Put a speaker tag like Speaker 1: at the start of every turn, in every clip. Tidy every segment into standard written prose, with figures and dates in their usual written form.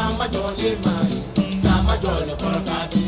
Speaker 1: sama jole mai sama jole korkati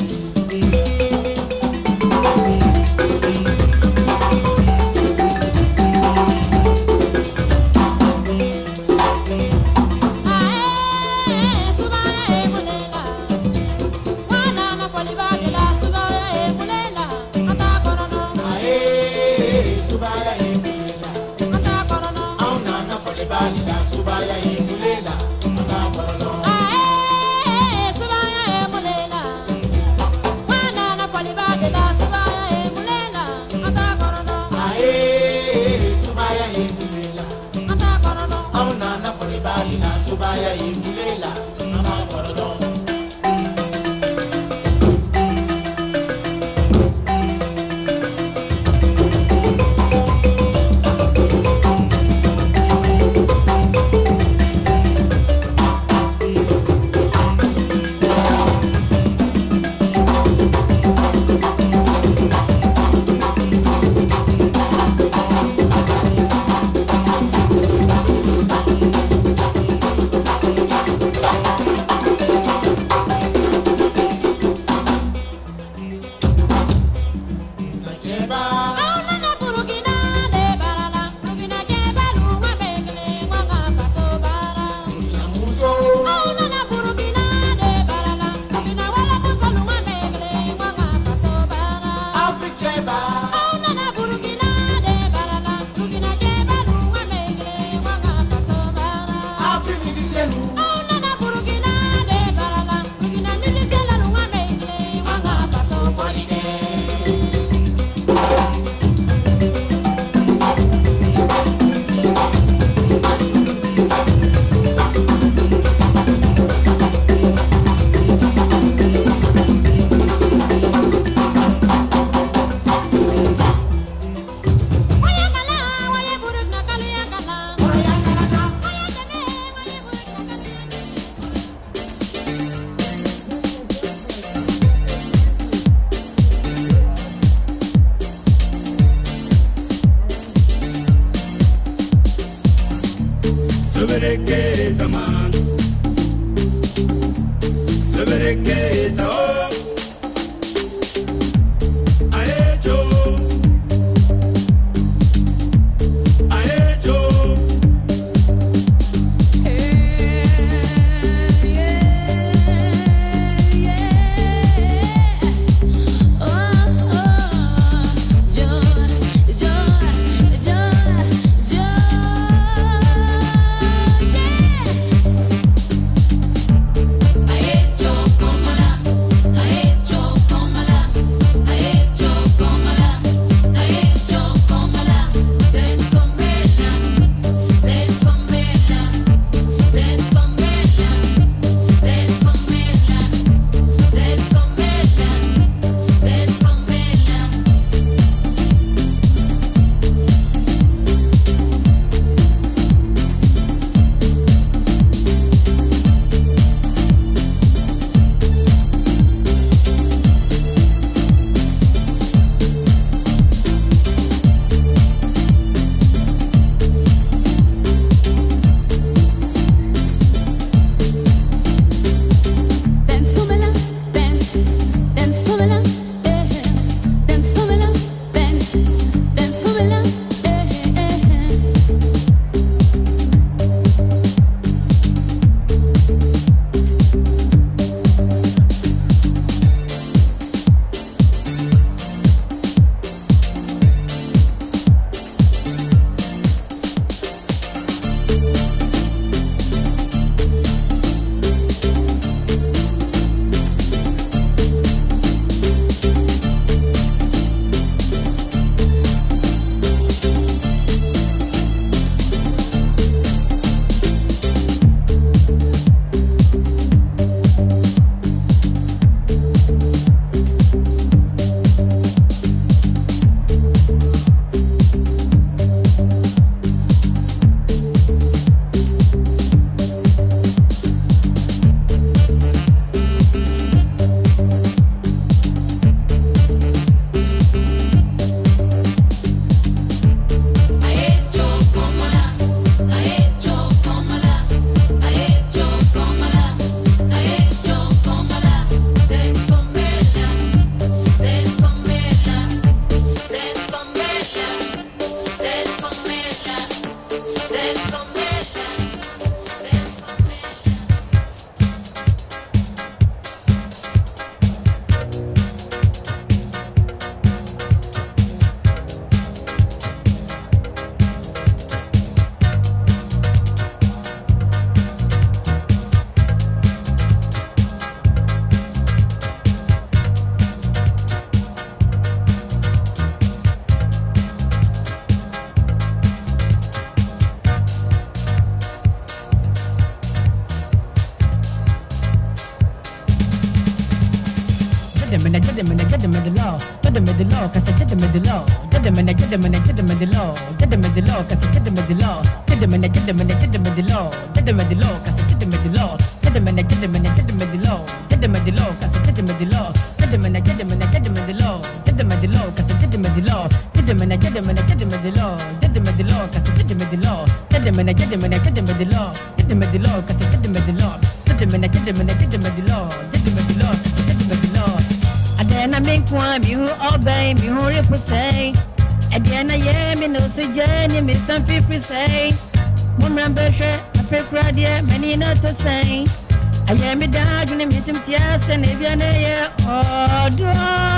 Speaker 2: Adena minkwa mi hu obey mi hu repose. Adena ye mi no se jeni mi some people say. Mumran beshe apekra die many not to say. Aye mi da juni mi tim tiase ne bia ne ye odo.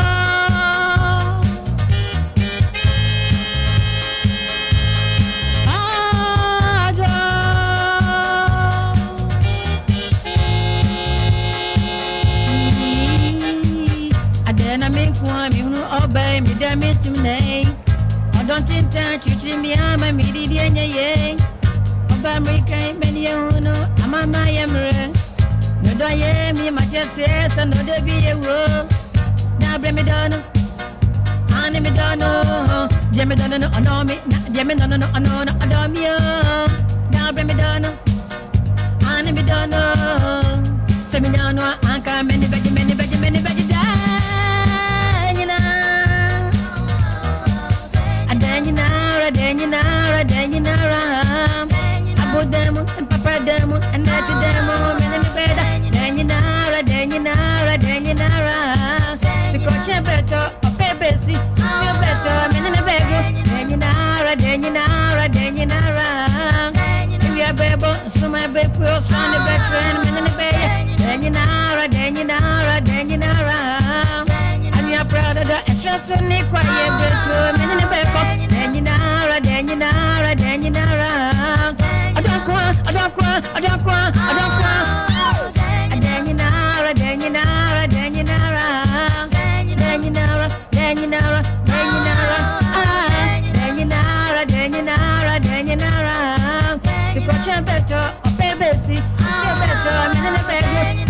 Speaker 2: Obey me, damn it, to me. I don't intend to treat me, I'm a median, yea. America, many who know, I'm a my emerald. No, I me, my just yes, and no, there be a road. Now, bring me down. I me down, Jimmy down, no, me, Jimmy, no, no, me. Now, bring me down. I me down, send me down, I can't many, many, Denyanara, Abu Demo, and Papa Demo, and Natty Demo, men in the bed. Denyanara, Sikocha better, or Pepsi, still better, men in the bed. Denyanara, we are Bebo, so my baby was on the bed, men in the bed. Denyanara, and you are proud of the extra Nick, quiet, men in the bed. Denyanara, I don't cry. Sikocha better, or Pepsi, still better, men in the bed.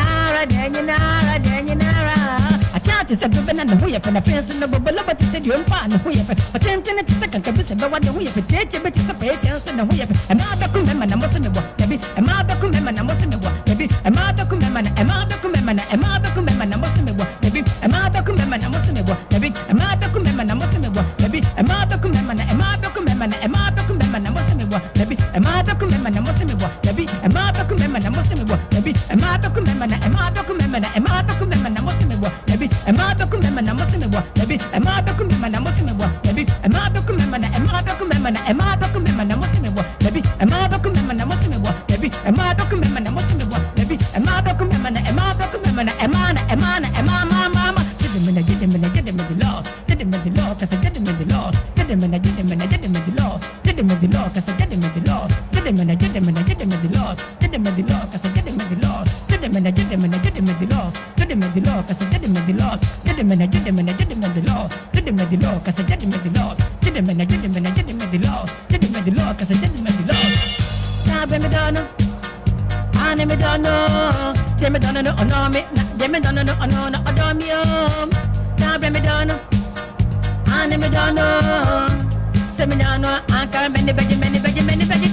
Speaker 2: Denyanara. I can't say the banana who you can fence in the bubble, but it's a new pan who you have. But 10 seconds can be said, but what the way you take it, but it's a patience and who you have. And I document and I must have what, maybe, and my document and I must have what, maybe, and my document and my document and my document and I must have what, maybe, and my document and I must have what, maybe, and my document and I must have what, maybe, and my document and my document and my document and I must have what, maybe, and my document and I must have what, maybe, and my document and I must have what, maybe, and my document and my document and my document and I must have what, maybe, and my document and I must have what, maybe, and my document and I must have what, maybe, and my document and my document and my document and I must have what, maybe, and my document and I must have what, maybe, and my document and I must have what, maybe, and my document and my document and my get him in the law, get him in the law, cause I get him in the law, get him in the law, get him in the law, cause I get him in the law, get him in the law, get him in the law, cause I get him in the law, get him in the law, get him in the law, cause I get him in the law, get him in the law, get him in the law, cause I get him in the law, get him in the law, get him in the law, cause I get him in the law. Now bring me down. I never don't know. They me don't know, no me. They me don't know, no, I don't know. Now bring me down. I never don't know. Say me down, I can't many die.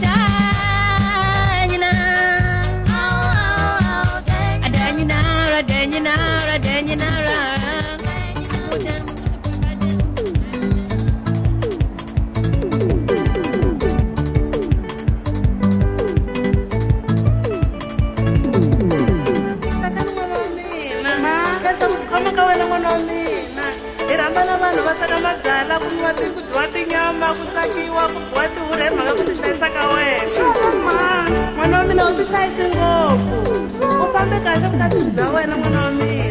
Speaker 3: Vasaka majala kunwati kudwati nyama kusakiwa kudwati urema kakutishayisa ka wena mwana wa mina u tihlayise ngopfu u fambe kahle vukati bya wena mwana wa mina.